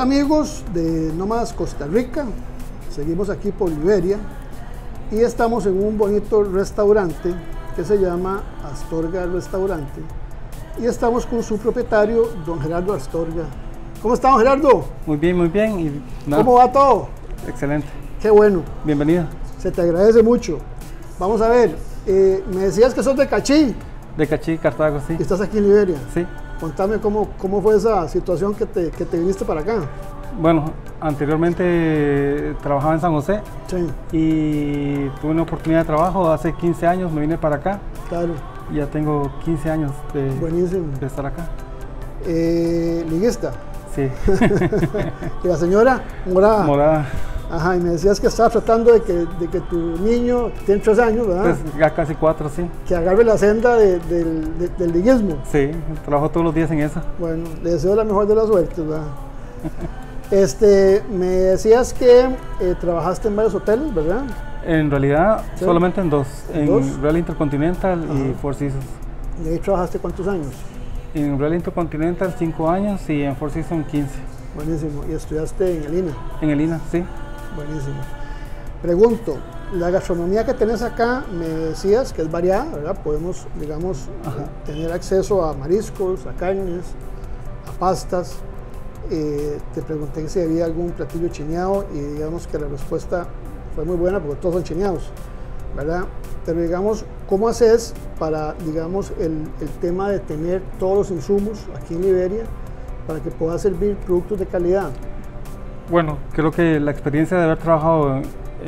amigos de Nómadas Costa Rica, seguimos aquí por Liberia y estamos en un bonito restaurante que se llama Astorga Restaurante y estamos con su propietario, don Gerardo Astorga. ¿Cómo está, don Gerardo? Muy bien, muy bien. Y nada, ¿Cómo va todo? excelente. Qué bueno. Bienvenido. Se te agradece mucho. Vamos a ver, me decías que sos de Cachí De Cachí, Cartago, sí. y estás aquí en Liberia. Sí. Contame cómo fue esa situación que te viniste para acá. Bueno, anteriormente trabajaba en San José Sí, y tuve una oportunidad de trabajo hace 15 años, me vine para acá. claro. Y ya tengo 15 años Buenísimo. de estar acá. Liguista. Sí. Y la señora morada. Morada, Ajá, y me decías que estabas tratando de que tu niño, tiene 3 años, ¿verdad? pues ya casi 4, sí. Que agarre la senda del liguismo. Sí, trabajo todos los días en eso. Bueno, le deseo la mejor de las suertes, ¿verdad? Me decías que trabajaste en varios hoteles, ¿verdad? En realidad, Sí. solamente en dos. ¿En En dos? Real Intercontinental y Ajá. Four Seasons. ¿Y ahí trabajaste cuántos años? En Real Intercontinental 5 años y en Four Seasons 15. Buenísimo. ¿Y estudiaste en el INA? En el INA, sí. Buenísimo. Pregunto, la gastronomía que tenés acá, me decías que es variada, ¿verdad? Podemos, digamos, tener acceso a mariscos, a carnes, a pastas. Te pregunté si había algún platillo chineado y digamos que la respuesta fue muy buena porque todos son chineados, ¿verdad? Pero digamos, ¿cómo haces para, digamos, el tema de tener todos los insumos aquí en Liberia para que pueda servir productos de calidad? Bueno, creo que la experiencia de haber trabajado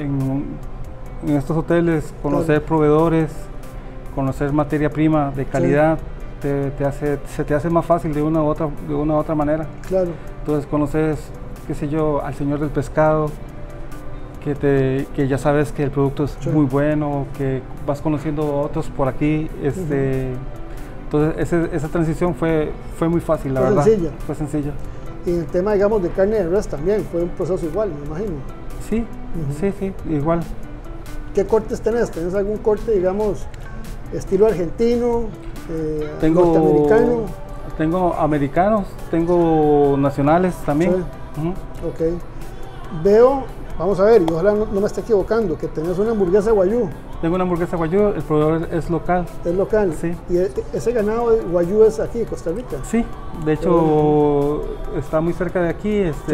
en estos hoteles, conocer proveedores, conocer materia prima de calidad, se te hace más fácil de una u otra manera. Claro. Entonces conoces, qué sé yo, al señor del pescado, que ya sabes que el producto es muy bueno, que vas conociendo a otros por aquí. Entonces esa transición fue muy fácil, la verdad. Sencilla. Fue sencilla. Y en el tema, digamos, de carne de res también, fue un proceso igual, me imagino. Sí, sí, igual. ¿Qué cortes tenés? ¿Tenés algún corte, digamos, estilo argentino, norteamericano? Tengo americanos, tengo nacionales también. Sí. Ok. Veo, vamos a ver, y ojalá no me esté equivocando, que tenés una hamburguesa guayú. Tengo una hamburguesa guayú, el proveedor es local. Es local. Sí. Y ese ganado de guayú es aquí, Costa Rica. Sí, de hecho está muy cerca de aquí, Sí.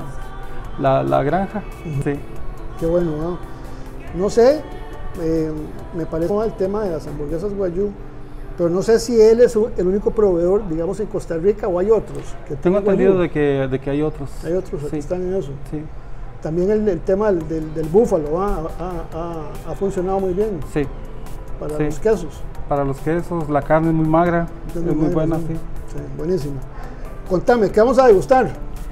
la granja. Sí. Qué bueno, ¿no? No sé, me parece el tema de las hamburguesas guayú, pero no sé si él es el único proveedor, digamos, en Costa Rica o hay otros. Que Tengo tengan entendido guayú. de que hay otros. Hay otros que Sí. están en eso. Sí, También el tema del búfalo ha funcionado muy bien sí. para Sí. los quesos. Para los quesos, la carne es muy magra, es muy buena, sí. Sí, buenísimo. Contame, ¿qué vamos a degustar?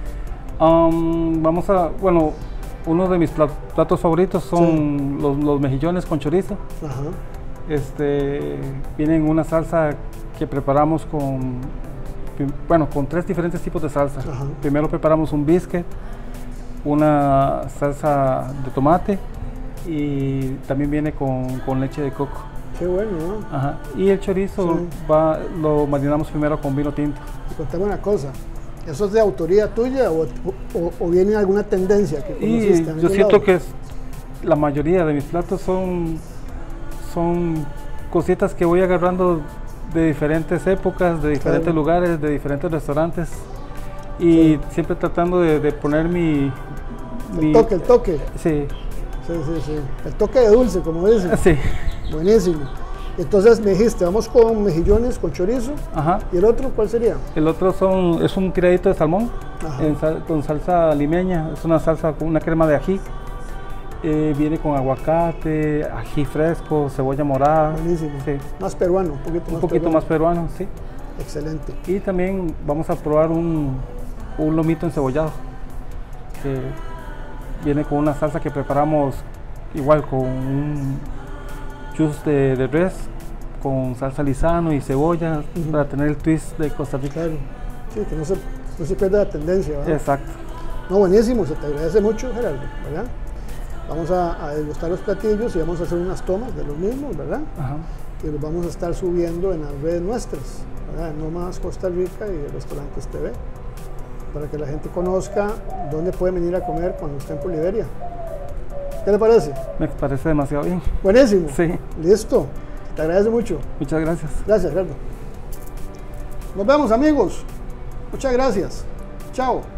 Bueno, uno de mis platos favoritos son los mejillones con chorizo. Ajá. Vienen en una salsa que preparamos con 3 diferentes tipos de salsa. Ajá. Primero preparamos un biscuit, una salsa de tomate y también viene con leche de coco. Qué bueno, ¿no? Ajá. Y el chorizo Sí. lo marinamos primero con vino tinto. Y contame una cosa, ¿eso es de autoría tuya o viene alguna tendencia que Y conociste? en yo algún siento lado? que la mayoría de mis platos son cositas que voy agarrando de diferentes épocas, de diferentes lugares, de diferentes restaurantes y siempre tratando de poner El toque. Sí, Sí. El toque de dulce, como dicen. sí. Buenísimo. Entonces me dijiste, vamos con mejillones, con chorizo. Ajá. ¿Y el otro cuál sería? El otro es un tiradito de salmón Ajá. con salsa limeña, es una salsa con una crema de ají. Viene con aguacate, ají fresco, cebolla morada. Buenísimo. Sí. Más peruano, Un poquito más peruano, sí. Excelente. Y también vamos a probar un lomito encebollado, que viene con una salsa que preparamos igual con un juice de res, con salsa Lizano y cebolla, para tener el twist de Costa Rica. Claro. Sí, que no se pierda la tendencia, ¿verdad? Exacto. No, buenísimo, se te agradece mucho, Gerardo, ¿verdad? Vamos a degustar los platillos y vamos a hacer unas tomas de los mismos, ¿verdad? Ajá. Y los vamos a estar subiendo en las redes nuestras, ¿verdad? Nómadas Costa Rica y Restaurantes TV. para que la gente conozca dónde puede venir a comer cuando esté en Poliberia. ¿Qué le parece? Me parece demasiado bien. Buenísimo. Sí. Listo. Te agradezco mucho. Muchas gracias. Gracias, Gerardo. Nos vemos, amigos. Muchas gracias. Chao.